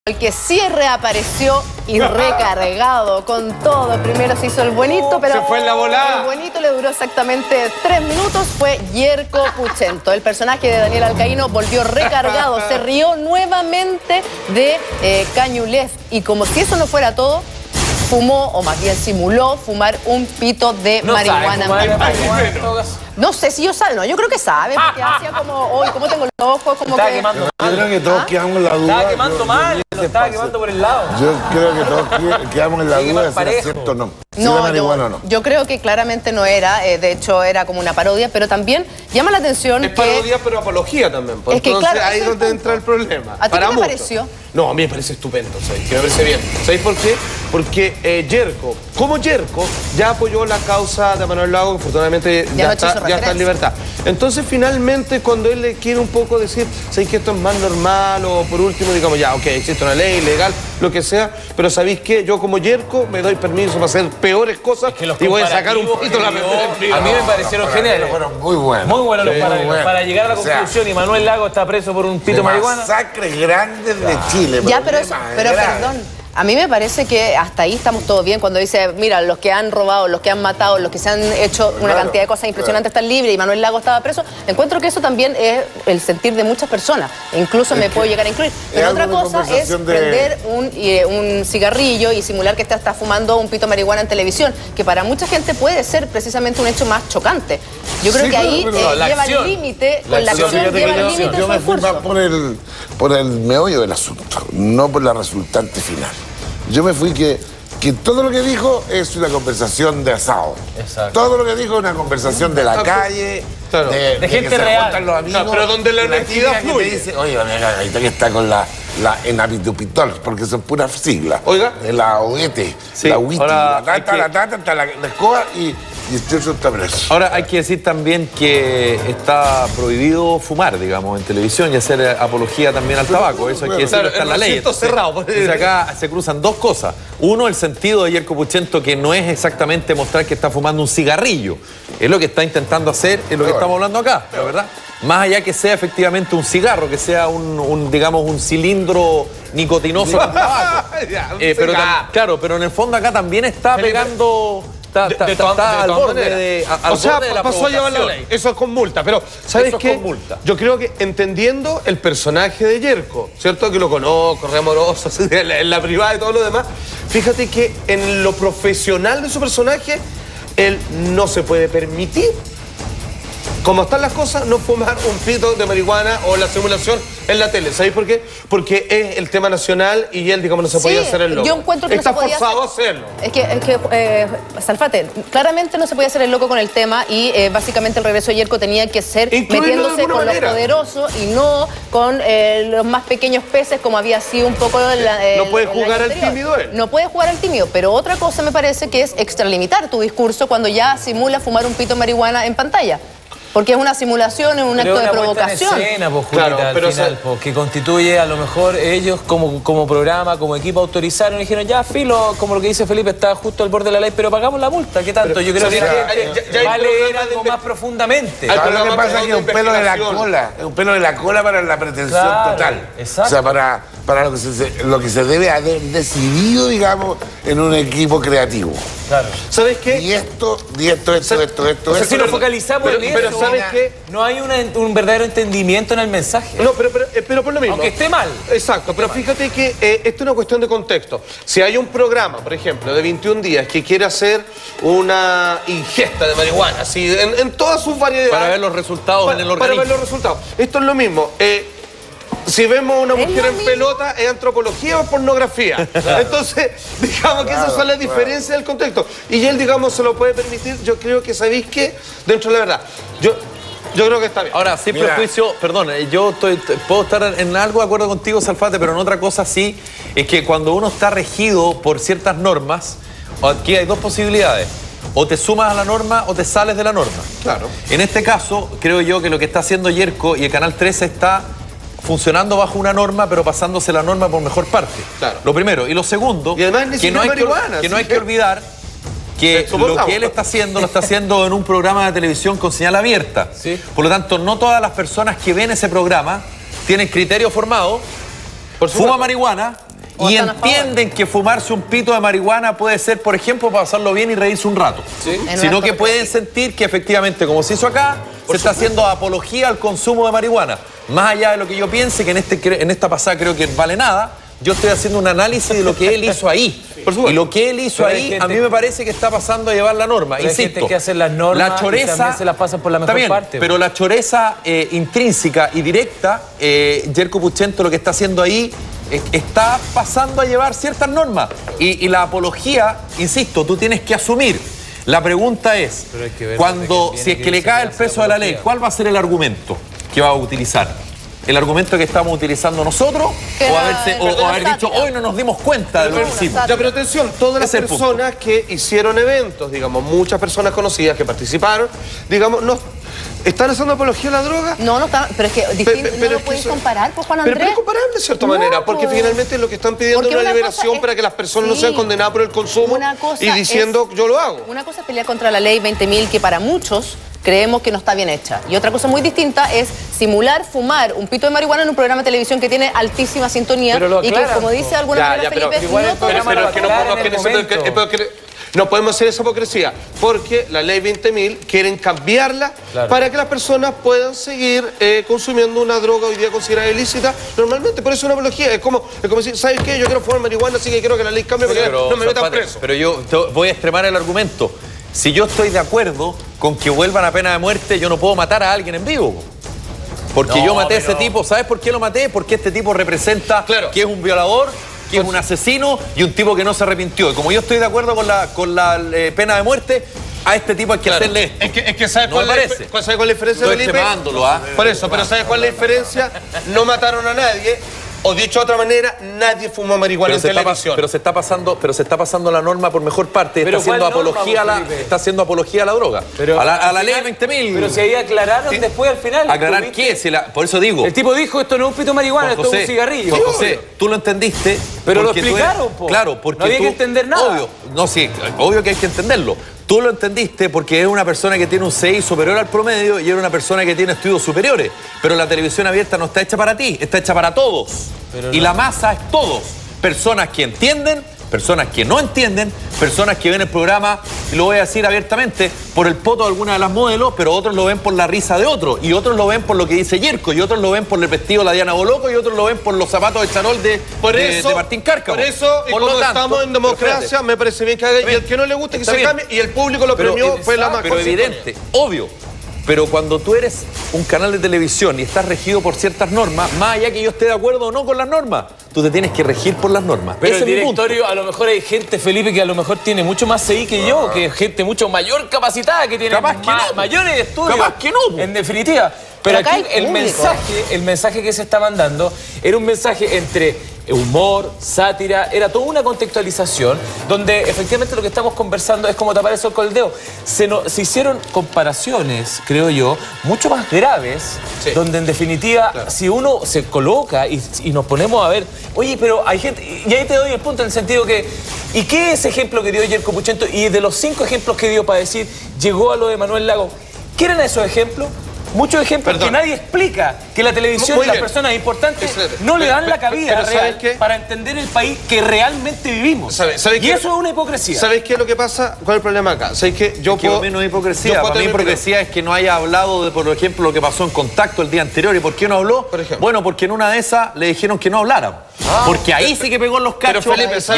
El que sí reapareció y recargado con todo. Primero se hizo el buenito, pero se fue en la volada. El buenito le duró exactamente 3 minutos. Fue Yerko Puchento. El personaje de Daniel Alcaíno volvió recargado. Se rió nuevamente de Cañulef. Y como si eso no fuera todo, fumó, o más bien simuló, fumar un pito de marihuana. No sé si yo sabe, no, yo creo que sabe, porque hacía como, hoy, como tengo los ojos, como que... Quemando mal. Yo creo que todos quedamos en la duda. Estaba quemando mal, lo estaba quemando por el lado. Yo creo que todos quedamos en la duda de si era cierto o no. Si era marihuana o no. Yo creo que claramente no era, de hecho era como una parodia, pero también llama la atención es parodia, pero apología también. Es que, entonces claro, ahí es donde entra el problema. ¿A ti qué te pareció? No, a mí me parece estupendo, ¿sabes? Que me parece bien. ¿Sabéis por qué? Porque Yerko, como Yerko, ya apoyó la causa de Manuel Lago, que afortunadamente ya está en libertad. Entonces, finalmente, cuando él le quiere un poco decir, ¿sabéis que esto es más normal? O por último, digamos, ya, ok, existe una ley legal, lo que sea, pero ¿sabéis qué? Yo como Yerko me doy permiso para hacer peores cosas y voy a sacar un poquito la mentira. A mí me parecieron geniales. Fueron muy buenos. Muy buenos los paralelos. Para llegar a la conclusión, y Manuel Lago está preso por un pito de marihuana. Masacres grandes de Chile. Ya, pero perdón. A mí me parece que hasta ahí estamos todos bien cuando dice, mira, los que han robado, los que han matado, los que se han hecho una cantidad de cosas impresionantes están libres y Manuel Lago estaba preso. Encuentro que eso también es el sentir de muchas personas. Incluso me puedo llegar a incluir. Pero otra cosa es prender un cigarrillo y simular que está fumando un pito de marihuana en televisión, que para mucha gente puede ser precisamente un hecho más chocante. Yo creo que ahí lleva el límite, con la acción lleva el límite. Yo me fui más por el meollo del asunto, no por la resultante final. Yo me fui que todo lo que dijo es una conversación de asado. Exacto. Todo lo que dijo es una conversación de la calle, claro, de gente real. Los amigos, pero donde la honestidad fluye. Que dice, oye, ahorita que está con la enabitupitol, porque son puras siglas. Oiga. La OET, sí, la UIT, la escoba y este otro está preso. Ahora hay que decir también que está prohibido fumar, digamos, en televisión y hacer apología también al tabaco. Eso hay que decirlo, está en la ley. Entonces, acá se cruzan dos cosas. Uno, el sentido de Yerko Puchento, que no es exactamente mostrar que está fumando un cigarrillo. Es lo que está intentando hacer, es lo que estamos hablando acá, ¿la verdad? Más allá que sea efectivamente un cigarro, que sea digamos, un cilindro nicotinoso con tabaco. Claro, pero en el fondo acá también está pegando... Está al borde de la pasó a llevar la ley. Eso es con multa. Pero, ¿sabes qué? Yo creo que entendiendo el personaje de Yerko, ¿cierto? Que lo conozco, re amoroso, en la privada y todo lo demás. Fíjate que en lo profesional de su personaje, él no se puede permitir, como están las cosas, no fumar un pito de marihuana o la simulación en la tele. ¿Sabéis por qué? Porque es el tema nacional y él, digamos, no se podía hacer el loco. Yo encuentro que está no se podía forzado a hacerlo. Es que Salfate, claramente no se podía hacer el loco con el tema y básicamente el regreso de Yerko tenía que ser metiéndose con los poderosos y no con los más pequeños peces, como había sido un poco no puede jugar al tímido él. No puede jugar al tímido, pero otra cosa me parece que es extralimitar tu discurso cuando ya simula fumar un pito de marihuana en pantalla. Porque es una simulación, es un acto de provocación. Escena, pues, Julita, claro, pero al final, pues, que constituye a lo mejor ellos como programa, como equipo autorizaron y dijeron, ya, filo, como lo que dice Felipe, está justo al borde de la ley, pero pagamos la multa. ¿Qué tanto? Yo creo que vale algo más profundamente. Lo que pasa es que es un pelo de la cola. Es un pelo de la cola para la pretensión total. Exacto. O sea, para lo que se debe haber decidido, digamos, en un equipo creativo. Claro. ¿Sabes qué? Y esto. O sea, si nos focalizamos en eso, ¿sabes qué? No hay un verdadero entendimiento en el mensaje. No, pero por lo mismo. Aunque esté mal. Exacto, pero fíjate que esto es una cuestión de contexto. Si hay un programa, por ejemplo, de 21 días que quiere hacer una ingesta de marihuana, así, en todas sus variedades. Para ver los resultados en el organismo. Para ver los resultados. Esto es lo mismo. Si vemos a una mujer en pelota, ¿es antropología o pornografía? Entonces, digamos que esas son las diferencias del contexto. Y él, digamos, se lo puede permitir. Yo creo que, ¿sabéis qué? Dentro de la verdad. Yo creo que está bien. Ahora, sin prejuicio, perdón, yo puedo estar en algo de acuerdo contigo, Salfate, pero en otra cosa sí, es que cuando uno está regido por ciertas normas, aquí hay dos posibilidades. O te sumas a la norma o te sales de la norma. Claro. En este caso, creo yo que lo que está haciendo Yerko y el Canal 13 está funcionando bajo una norma, pero pasándose la norma por mejor parte. Claro. Lo primero. Y lo segundo, y además, que no hay que olvidar que lo que él está haciendo, lo está haciendo en un programa de televisión con señal abierta. Sí. Por lo tanto, no todas las personas que ven ese programa tienen criterio formado, fuma marihuana y entienden que fumarse un pito de marihuana puede ser, por ejemplo, pasarlo bien y reírse un rato. ¿Sí? Sino que pueden sentir que efectivamente, como se hizo acá, se está haciendo apología al consumo de marihuana. Más allá de lo que yo piense, que en esta pasada creo que vale nada, yo estoy haciendo un análisis de lo que él hizo ahí. Y lo que él hizo ahí, a mí me parece que está pasando a llevar la norma. Insisto, hay gente que hace las normas la choreza, y también se las pasan por la mejor parte. Pero la choreza intrínseca y directa, Yerko Puchento lo que está haciendo ahí está pasando a llevar ciertas normas. Y la apología, insisto, tú tienes que asumir. La pregunta es, si es que le cae el peso de la ley, ¿cuál va a ser el argumento que va a utilizar? ¿El argumento que estamos utilizando nosotros? ¿O haber dicho, hoy no nos dimos cuenta de lo que hicimos? Ya, pero atención, todas las personas que hicieron eventos, digamos, muchas personas conocidas que participaron, digamos, no... ¿Están haciendo apología a la droga? No, no están, pero es que no lo puedes comparar, pues, Juan Andrés. Pero es comparable de cierta manera, porque finalmente lo que están pidiendo es una liberación para que las personas no sean condenadas por el consumo y diciendo yo lo hago. Una cosa es pelear contra la ley 20.000, que para muchos creemos que no está bien hecha. Y otra cosa muy distinta es simular fumar un pito de marihuana en un programa de televisión que tiene altísima sintonía y que, como dice de alguna manera Felipe, no podemos hacer esa hipocresía, porque la ley 20.000 quieren cambiarla para que las personas puedan seguir consumiendo una droga hoy día considerada ilícita normalmente. Por eso es una apología. Es como decir, ¿sabes qué? Yo quiero fumar marihuana, así que quiero que la ley cambie para que no me metan preso. Pero yo voy a extremar el argumento. Si yo estoy de acuerdo con que vuelvan a pena de muerte, yo no puedo matar a alguien en vivo. Porque yo maté a ese tipo. ¿Sabes por qué lo maté? Porque este tipo representa que es un violador, que es un asesino y un tipo que no se arrepintió. Y como yo estoy de acuerdo con la pena de muerte, a este tipo hay que hacerle esto. Es que ¿sabes cuál es la diferencia, Felipe? Por eso, pero ¿sabes cuál es la diferencia? No mataron a nadie. O dicho de otra manera, nadie fuma marihuana en televisión. Pero se está pasando la norma por mejor parte. Está haciendo apología a la droga. A la ley 20.000. Pero si ahí aclararon después al final. ¿Aclarar qué? Por eso digo. El tipo dijo, esto no es un pito de marihuana, esto es un cigarrillo. José, tú lo entendiste. Pero lo explicaron, claro, porque no había que entender nada. Obvio que hay que entenderlo. Tú lo entendiste porque es una persona que tiene un CI superior al promedio y era una persona que tiene estudios superiores. Pero la televisión abierta no está hecha para ti, está hecha para todos. Y la masa es todos. Personas que entienden, personas que no entienden, personas que ven el programa, y lo voy a decir abiertamente, por el poto de alguna de las modelos, pero otros lo ven por la risa de otros, y otros lo ven por lo que dice Yerko, y otros lo ven por el vestido de la Diana Boloco, y otros lo ven por los zapatos de charol de Martín Cárcamo. Por eso, y como estamos en democracia, me parece bien que haga, y el que no le guste que se cambie, y el público lo premió, fue la más. Pero evidente, obvio. Pero cuando tú eres un canal de televisión y estás regido por ciertas normas, más allá que yo esté de acuerdo o no con las normas, tú te tienes que regir por las normas. Pero el directorio, a lo mejor hay gente, Felipe, que a lo mejor tiene mucho más CI que yo, que gente mucho mayor capacitada, que tiene mayores estudios. Capaz que no. En definitiva. Pero aquí el mensaje que se está mandando era un mensaje entre humor, sátira, era toda una contextualización donde efectivamente lo que estamos conversando es como tapar el sol con el dedo. Se hicieron comparaciones, creo yo, mucho más graves, donde en definitiva, si uno se coloca y nos ponemos a ver, oye, pero hay gente, y ahí te doy el punto en el sentido que, ¿y qué es ese ejemplo que dio Yerko Puchento? Y de los 5 ejemplos que dio para decir, llegó a lo de Manuel Lago, ¿qué eran esos ejemplos? Muchos ejemplos que nadie explica, que la televisión y las personas importantes no le dan la cabida real para entender el país que realmente vivimos. Y eso es una hipocresía. ¿Sabéis qué es lo que pasa? ¿Cuál es el problema acá? ¿Sabéis qué? Para mí no es hipocresía. Para mí hipocresía es que no haya hablado de, por ejemplo, lo que pasó en Contacto el día anterior. ¿Y por qué no habló? Bueno, porque en una de esas le dijeron que no hablara. Porque ahí sí que pegó en los cachos. Felipe, y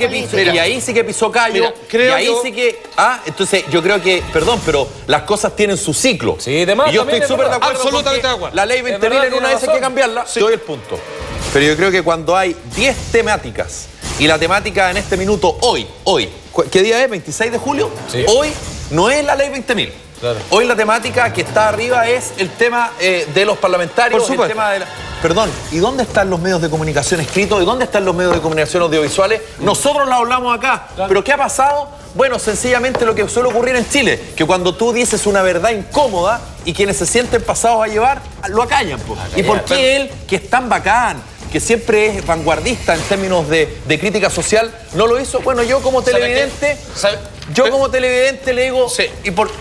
ahí sí que pisó callo. Y ahí sí que... entonces yo creo que, perdón, pero las cosas tienen su ciclo. Sí, demás. Y yo estoy súper de acuerdo. Absolutamente de acuerdo. La ley 20.000 en una de esas hay que cambiarla. Te doy el punto. Pero yo creo que cuando hay 10 temáticas y la temática en este minuto, hoy, ¿qué día es? ¿26 de julio? Sí. Hoy no es la ley 20.000. Claro. Hoy la temática que está arriba es el tema de los parlamentarios, el tema de Perdón, ¿y dónde están los medios de comunicación escritos? ¿Y dónde están los medios de comunicación audiovisuales? Nosotros lo hablamos acá, pero ¿qué ha pasado? Bueno, sencillamente lo que suele ocurrir en Chile, que cuando tú dices una verdad incómoda y quienes se sienten pasados a llevar, lo acallan. ¿Y por qué él, que es tan bacán, que siempre es vanguardista en términos de crítica social, no lo hizo? Bueno, yo como televidente, como televidente le digo, sí.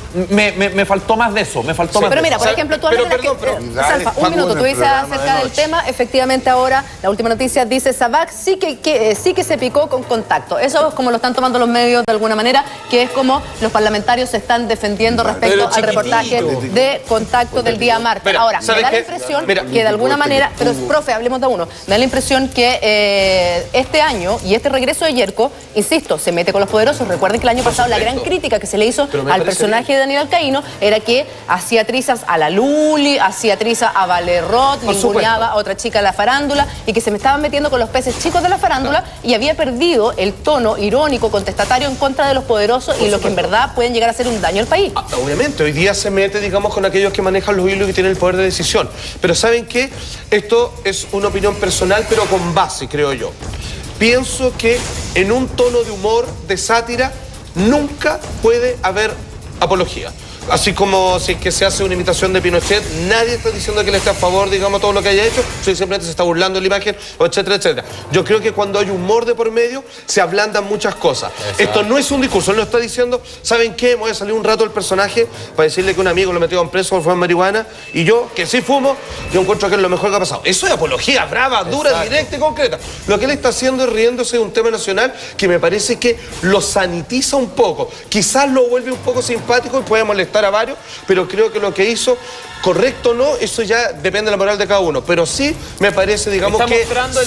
me faltó más de eso, me faltó más Pero de mira, eso. por ejemplo, tú hablas de Salfa, un minuto, tú dices acerca del tema, efectivamente ahora, la última noticia dice Sabac sí que se picó con contacto. Eso es como lo están tomando los medios de alguna manera, que es como los parlamentarios se están defendiendo respecto al reportaje de Contacto del día martes. Ahora, me da la impresión que de alguna manera, pero profe, hablemos de uno, me da la impresión que este año y este regreso de Yerko, insisto, se mete con los poderosos. Recuerden que el año pasado la gran crítica que se le hizo al personaje de Daniel Alcaíno era que hacía trizas a la Luli, hacía trizas a Valerrot, ninguneaba a otra chica de la farándula y que se me estaban metiendo con los peces chicos de la farándula y había perdido el tono irónico, contestatario en contra de los poderosos y lo que en verdad pueden llegar a hacer un daño al país. Obviamente, hoy día se mete, digamos, con aquellos que manejan los hilos y que tienen el poder de decisión. Pero ¿saben qué? Esto es una opinión personal, pero con base, creo yo. Pienso que en un tono de humor, de sátira, nunca puede haber apología. Así como si es que se hace una imitación de Pinochet, nadie está diciendo que él esté a favor, digamos, todo lo que haya hecho, simplemente se está burlando de la imagen, etcétera, etcétera. Yo creo que cuando hay humor de por medio, se ablandan muchas cosas. Exacto. Esto no es un discurso, él no está diciendo, ¿saben qué? Me voy a salir un rato del personaje para decirle que un amigo lo metió en preso por fumar marihuana, y yo, que sí fumo, yo encuentro que es lo mejor que ha pasado. Eso es apología brava, dura, directa y concreta. Lo que él está haciendo es riéndose de un tema nacional que me parece que lo sanitiza un poco. Quizás lo vuelve un poco simpático y puede molestar a varios, pero creo que lo que hizo, correcto o no, eso ya depende de la moral de cada uno, pero sí me parece, digamos, que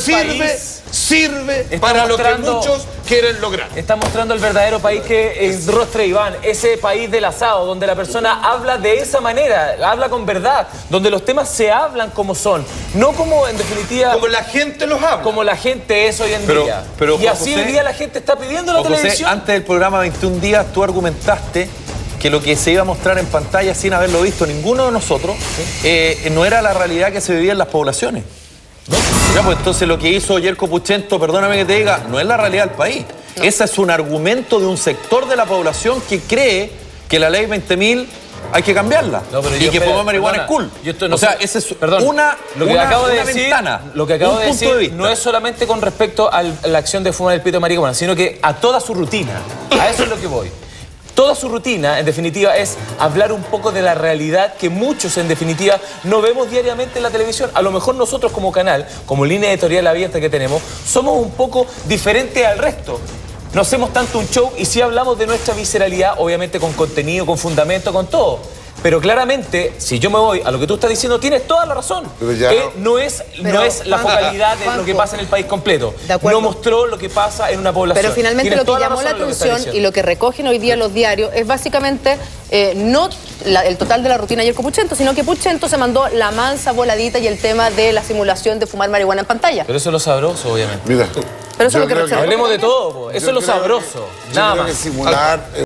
sirve para lo que muchos quieren lograr. Está mostrando el verdadero país que es Rostre Iván, ese país del asado, donde la persona habla de esa manera, habla con verdad, donde los temas se hablan como son, no como en definitiva... Como la gente los habla. Como la gente es hoy en día. Pero, y así hoy día la gente está pidiendo la televisión. José, antes del programa 21 días tú argumentaste que lo que se iba a mostrar en pantalla sin haberlo visto ninguno de nosotros, no era la realidad que se vivía en las poblaciones. ¿No? Ya, pues entonces lo que hizo Yerko Puchento, perdóname que te diga, no es la realidad del país. No. Ese es un argumento de un sector de la población que cree que la ley 20.000 hay que cambiarla. No, y que fumar marihuana es cool. O sea, ese es una ventana. Lo que acabo de decir no es solamente con respecto a la acción de fumar el pito de marihuana, sino que a toda su rutina. A eso es lo que voy. Toda su rutina, en definitiva, es hablar un poco de la realidad que muchos, en definitiva, no vemos diariamente en la televisión. A lo mejor nosotros como canal, como línea editorial abierta que tenemos, somos un poco diferentes al resto. No hacemos tanto un show y sí hablamos de nuestra visceralidad, obviamente con contenido, con fundamento, con todo. Pero claramente, si yo me voy a lo que tú estás diciendo, tienes toda la razón. No es la focalidad de lo que pasa en el país completo. No mostró lo que pasa en una población. Pero finalmente lo que llamó la atención y lo que recogen hoy día los diarios es básicamente no el total de la rutina Yerko Puchento, sino que Puchento se mandó la mansa voladita y el tema de la simulación de fumar marihuana en pantalla. Pero eso es lo sabroso, obviamente. Mira, pero eso es lo que hablemos de todo, eso es lo sabroso. Nada más. Simular